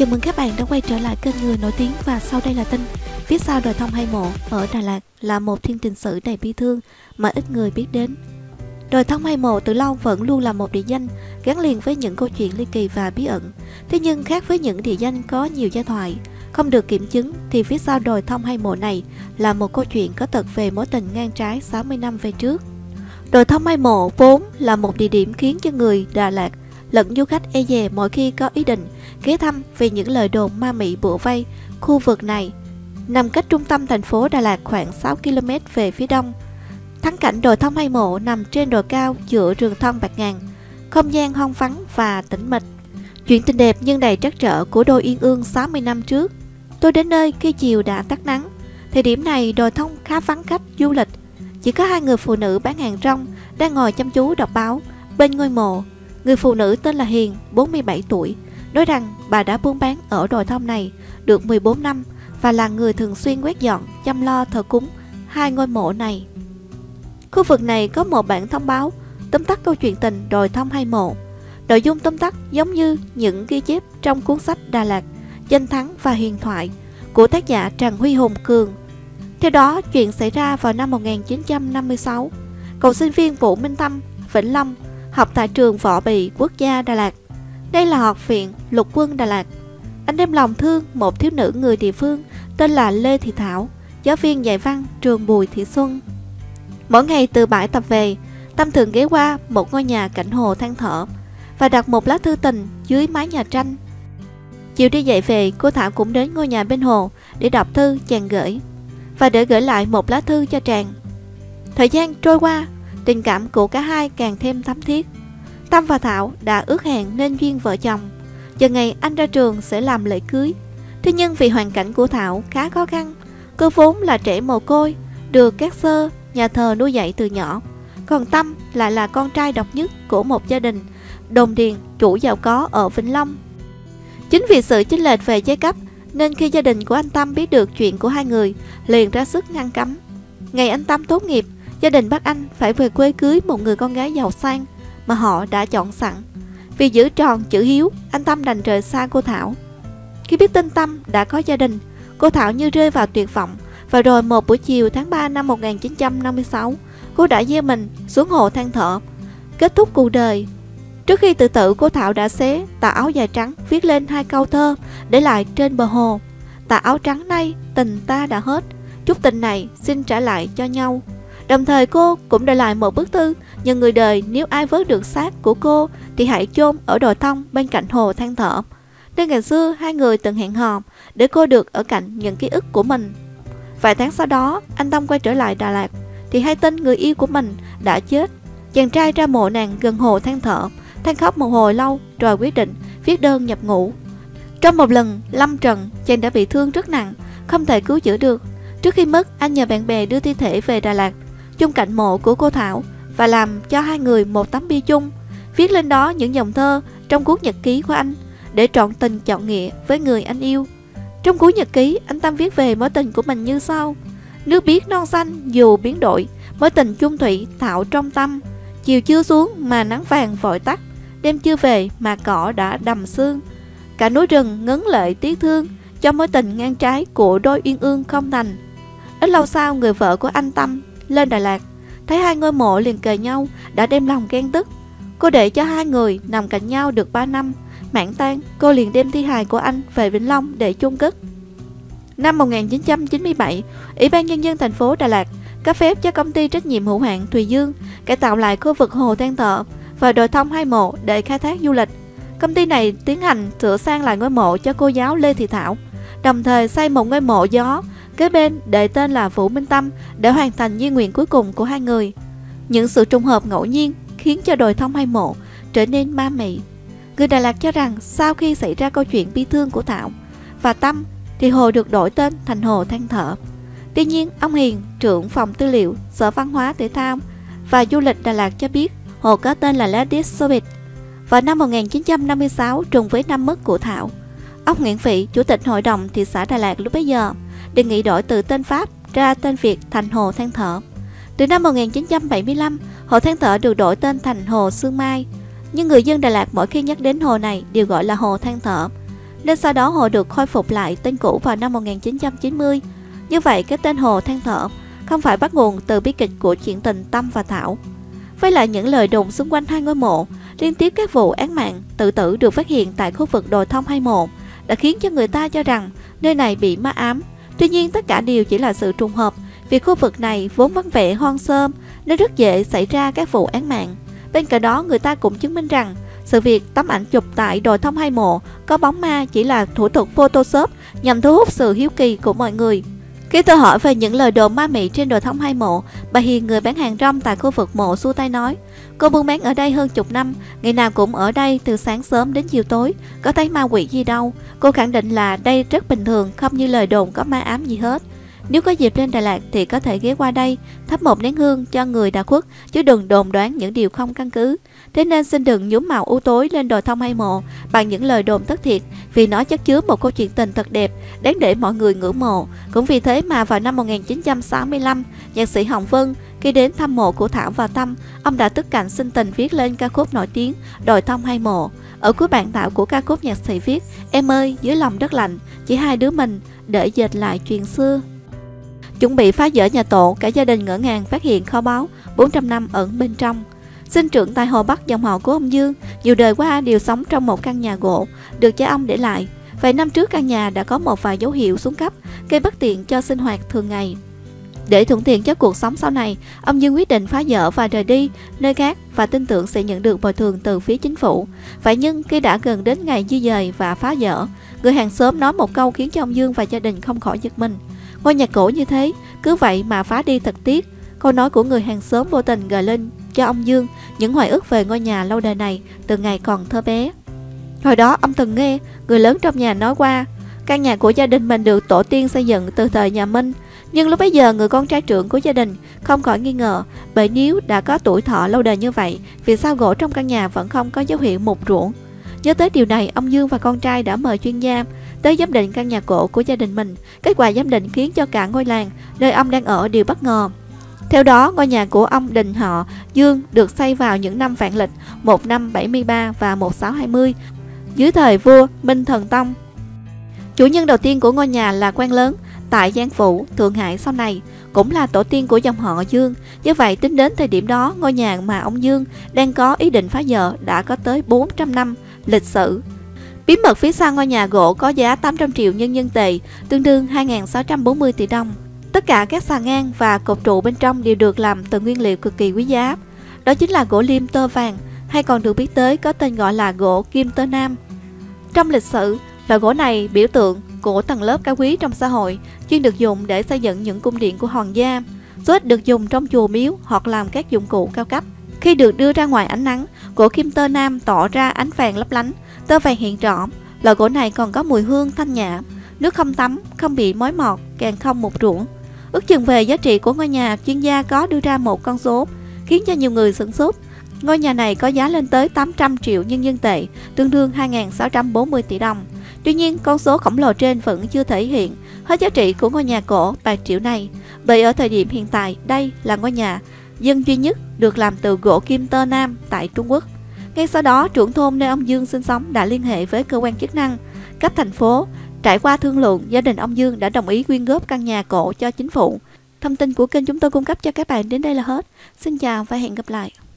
Chào mừng các bạn đã quay trở lại kênh Người Nổi Tiếng. Và sau đây là tin. Phía sau đồi thông Hai Mộ ở Đà Lạt là một thiên tình sử đầy bi thương mà ít người biết đến. Đồi thông Hai Mộ từ lâu vẫn luôn là một địa danh gắn liền với những câu chuyện ly kỳ và bí ẩn. Thế nhưng khác với những địa danh có nhiều giai thoại không được kiểm chứng, thì phía sau đồi thông Hai Mộ này là một câu chuyện có thật về mối tình ngang trái 60 năm về trước. Đồi thông Hai Mộ vốn là một địa điểm khiến cho người Đà Lạt lẫn du khách e dè mỗi khi có ý định ghé thăm, vì những lời đồn ma mị bủa vây khu vực này. Nằm cách trung tâm thành phố Đà Lạt khoảng 6 km về phía đông. Thắng cảnh đồi thông Hai Mộ nằm trên đồi cao giữa rừng thông bạt ngàn, không gian hoang vắng và tĩnh mịch. Chuyện tình đẹp nhưng đầy trắc trở của đôi uyên ương 60 năm trước. Tôi đến nơi khi chiều đã tắt nắng. Thời điểm này đồi thông khá vắng khách du lịch, chỉ có hai người phụ nữ bán hàng rong đang ngồi chăm chú đọc báo bên ngôi mộ. Người phụ nữ tên là Hiền, 47 tuổi, nói rằng bà đã buôn bán ở đồi thông này được 14 năm và là người thường xuyên quét dọn, chăm lo thờ cúng hai ngôi mộ này. Khu vực này có một bản thông báo tóm tắt câu chuyện tình đồi thông Hai Mộ. Nội dung tóm tắt giống như những ghi chép trong cuốn sách Đà Lạt, danh thắng và huyền thoại của tác giả Trần Huy Hùng Cường. Theo đó, chuyện xảy ra vào năm 1956. Cậu sinh viên Vũ Minh Tâm, Vĩnh Long, học tại trường Võ Bị Quốc gia Đà Lạt. Đây là học viện Lục quân Đà Lạt. Anh đem lòng thương một thiếu nữ người địa phương tên là Lê Thị Thảo, giáo viên dạy văn trường Bùi Thị Xuân. Mỗi ngày từ bãi tập về, Tâm thường ghé qua một ngôi nhà cạnh hồ than thở và đặt một lá thư tình dưới mái nhà tranh. Chiều đi dạy về, cô Thảo cũng đến ngôi nhà bên hồ để đọc thư chàng gửi và để gửi lại một lá thư cho chàng. Thời gian trôi qua, tình cảm của cả hai càng thêm thắm thiết. Tâm và Thảo đã ước hẹn nên duyên vợ chồng, chờ ngày anh ra trường sẽ làm lễ cưới. Thế nhưng vì hoàn cảnh của Thảo khá khó khăn, cô vốn là trẻ mồ côi, được các sơ nhà thờ nuôi dạy từ nhỏ, còn Tâm lại là con trai độc nhất của một gia đình đồng điền chủ giàu có ở Vĩnh Long. Chính vì sự chênh lệch về giai cấp nên khi gia đình của anh Tâm biết được chuyện của hai người, liền ra sức ngăn cấm. Ngày anh Tâm tốt nghiệp, gia đình bắt anh phải về quê cưới một người con gái giàu sang mà họ đã chọn sẵn. Vì giữ tròn chữ hiếu, anh Tâm đành rời xa cô Thảo. Khi biết tin Tâm đã có gia đình, cô Thảo như rơi vào tuyệt vọng. Và rồi một buổi chiều tháng 3 năm 1956, cô đã gieo mình xuống hồ than thở, kết thúc cuộc đời. Trước khi tự tử, cô Thảo đã xé tà áo dài trắng viết lên hai câu thơ để lại trên bờ hồ. Tà áo trắng nay tình ta đã hết, chút tình này xin trả lại cho nhau. Đồng thời cô cũng để lại một bức thư nhờ người đời nếu ai vớt được xác của cô thì hãy chôn ở đồi thông bên cạnh hồ than thở, nơi ngày xưa hai người từng hẹn hò, để cô được ở cạnh những ký ức của mình. Vài tháng sau đó, anh Tâm quay trở lại Đà Lạt thì hay tin người yêu của mình đã chết. Chàng trai ra mộ nàng gần hồ than thở, than khóc một hồi lâu rồi quyết định viết đơn nhập ngũ. Trong một lần lâm trận, chàng đã bị thương rất nặng, không thể cứu chữa được. Trước khi mất, anh nhờ bạn bè đưa thi thể về Đà Lạt, chung cạnh mộ của cô Thảo và làm cho hai người một tấm bia chung, viết lên đó những dòng thơ trong cuốn nhật ký của anh để trọn tình trọn nghĩa với người anh yêu. Trong cuốn nhật ký, anh Tâm viết về mối tình của mình như sau: nước biếc non xanh dù biến đổi, mối tình chung thủy Thảo trong tâm. Chiều chưa xuống mà nắng vàng vội tắt, đêm chưa về mà cỏ đã đầm sương. Cả núi rừng ngấn lệ tiếc thương cho mối tình ngang trái của đôi uyên ương không thành. Ít lâu sau, người vợ của anh Tâm lên Đà Lạt, thấy hai ngôi mộ liền kề nhau, đã đem lòng ghen tức. Cô để cho hai người nằm cạnh nhau được 3 năm. Mãn tang, cô liền đem thi hài của anh về Vĩnh Long để chôn cất. Năm 1997, Ủy ban Nhân dân thành phố Đà Lạt cấp phép cho công ty trách nhiệm hữu hạn Thùy Dương cải tạo lại khu vực hồ than thở và đồi thông Hai Mộ để khai thác du lịch. Công ty này tiến hành sửa sang lại ngôi mộ cho cô giáo Lê Thị Thảo, đồng thời xây một ngôi mộ gió kế bên để tên là Vũ Minh Tâm để hoàn thành di nguyện cuối cùng của hai người. Những sự trùng hợp ngẫu nhiên khiến cho đồi thông Hai Mộ trở nên ma mị. Người Đà Lạt cho rằng sau khi xảy ra câu chuyện bi thương của Thảo và Tâm thì hồ được đổi tên thành hồ than thở. Tuy nhiên, ông Hiền, trưởng phòng tư liệu Sở Văn hóa Thể thao và Du lịch Đà Lạt cho biết hồ có tên là Ladies Soviet. Vào năm 1956, trùng với năm mất của Thảo, ông Nguyễn Phỉ, chủ tịch hội đồng thị xã Đà Lạt lúc bấy giờ, đề nghị đổi từ tên Pháp ra tên Việt thành hồ than thở. Từ năm 1975, hồ than thở được đổi tên thành hồ Sương Mai. Nhưng người dân Đà Lạt mỗi khi nhắc đến hồ này đều gọi là hồ than thở. nên sau đó hồ được khôi phục lại tên cũ vào năm 1990. Như vậy, cái tên Hồ than thở không phải bắt nguồn từ bi kịch của chuyện tình Tâm và Thảo. Với lại những lời đồn xung quanh hai ngôi mộ, liên tiếp các vụ án mạng tự tử được phát hiện tại khu vực đồi Thông 21 đã khiến cho người ta cho rằng nơi này bị ma ám. Tuy nhiên, tất cả đều chỉ là sự trùng hợp, vì khu vực này vốn vắng vẻ hoang sơ nên rất dễ xảy ra các vụ án mạng. Bên cạnh đó, người ta cũng chứng minh rằng sự việc tấm ảnh chụp tại đồi Thông 21 có bóng ma chỉ là thủ thuật Photoshop nhằm thu hút sự hiếu kỳ của mọi người. Khi tôi hỏi về những lời đồn ma mị trên đồi Thông 21, bà Hiền, người bán hàng rong tại khu vực mộ, xua tay nói: cô buôn bán ở đây hơn chục năm, ngày nào cũng ở đây từ sáng sớm đến chiều tối, có thấy ma quỷ gì đâu. Cô khẳng định là đây rất bình thường, không như lời đồn có ma ám gì hết. Nếu có dịp lên Đà Lạt thì có thể ghé qua đây thắp một nén hương cho người đã khuất, chứ đừng đồn đoán những điều không căn cứ. Thế nên xin đừng nhuốm màu u tối lên đồi Thông 21 bằng những lời đồn thất thiệt, vì nó chất chứa một câu chuyện tình thật đẹp, đáng để mọi người ngưỡng mộ. Cũng vì thế mà vào năm 1965, nhạc sĩ Hồng Vân khi đến thăm mộ của Thảo và Tâm, ông đã tức cảnh sinh tình viết lên ca khúc nổi tiếng Đồi Thông 21. Ở cuối bản thảo của ca khúc, nhạc sĩ viết: em ơi, dưới lòng đất lạnh, chỉ hai đứa mình để dệt lại chuyện xưa. Chuẩn bị phá dỡ nhà tổ, cả gia đình ngỡ ngàng phát hiện kho báu 400 năm ẩn bên trong. Sinh trưởng tại Hồ Bắc, dòng họ của ông Dương nhiều đời qua đều sống trong một căn nhà gỗ được cha ông để lại. Vài năm trước, căn nhà đã có một vài dấu hiệu xuống cấp, gây bất tiện cho sinh hoạt thường ngày. Để thuận tiện cho cuộc sống sau này, ông Dương quyết định phá dỡ và rời đi nơi khác và tin tưởng sẽ nhận được bồi thường từ phía chính phủ. Vậy nhưng khi đã gần đến ngày di dời và phá dỡ, người hàng xóm nói một câu khiến cho ông Dương và gia đình không khỏi giật mình. Ngôi nhà cổ như thế, cứ vậy mà phá đi thật tiếc. Câu nói của người hàng xóm vô tình gợi lên cho ông Dương những hồi ức về ngôi nhà lâu đời này từ ngày còn thơ bé. Hồi đó ông từng nghe người lớn trong nhà nói qua, căn nhà của gia đình mình được tổ tiên xây dựng từ thời nhà Minh. Nhưng lúc bấy giờ, người con trai trưởng của gia đình không khỏi nghi ngờ, bởi nếu đã có tuổi thọ lâu đời như vậy, vì sao gỗ trong căn nhà vẫn không có dấu hiệu mục ruỗng. Nhớ tới điều này, ông Dương và con trai đã mời chuyên gia tới giám định căn nhà cổ của gia đình mình. Kết quả giám định khiến cho cả ngôi làng nơi ông đang ở đều bất ngờ. Theo đó, ngôi nhà của ông Đình họ Dương được xây vào những năm vạn lịch 1573 và 1620 dưới thời vua Minh Thần Tông. Chủ nhân đầu tiên của ngôi nhà là quan lớn tại Giang Phủ, Thượng Hải, sau này cũng là tổ tiên của dòng họ Dương. Như vậy, tính đến thời điểm đó, ngôi nhà mà ông Dương đang có ý định phá dỡ đã có tới 400 năm lịch sử. Bí mật phía sau ngôi nhà gỗ có giá 800 triệu nhân dân tệ, tương đương 2.640 tỷ đồng. Tất cả các xà ngang và cột trụ bên trong đều được làm từ nguyên liệu cực kỳ quý giá. Đó chính là gỗ liêm tơ vàng, hay còn được biết tới có tên gọi là gỗ kim tơ Nam. Trong lịch sử, loại gỗ này biểu tượng của tầng lớp cao quý trong xã hội, chuyên được dùng để xây dựng những cung điện của hoàng gia. Số ít được dùng trong chùa miếu hoặc làm các dụng cụ cao cấp. Khi được đưa ra ngoài ánh nắng, gỗ kim tơ Nam tỏ ra ánh vàng lấp lánh, tơ vàng hiện rõ. Loại gỗ này còn có mùi hương thanh nhã, nước không tắm, không bị mối mọt, càng không mục ruỗng. Ước chừng về giá trị của ngôi nhà, chuyên gia có đưa ra một con số khiến cho nhiều người sửng sốt. Ngôi nhà này có giá lên tới 800 triệu nhân dân tệ, tương đương 2.640 tỷ đồng. Tuy nhiên, con số khổng lồ trên vẫn chưa thể hiện hết giá trị của ngôi nhà cổ bạc triệu này, bởi ở thời điểm hiện tại, đây là ngôi nhà dân duy nhất được làm từ gỗ kim tơ Nam tại Trung Quốc. Ngay sau đó, trưởng thôn nơi ông Dương sinh sống đã liên hệ với cơ quan chức năng cấp thành phố. Trải qua thương lượng, gia đình ông Dương đã đồng ý quyên góp căn nhà cổ cho chính phủ. Thông tin của kênh chúng tôi cung cấp cho các bạn đến đây là hết. Xin chào và hẹn gặp lại.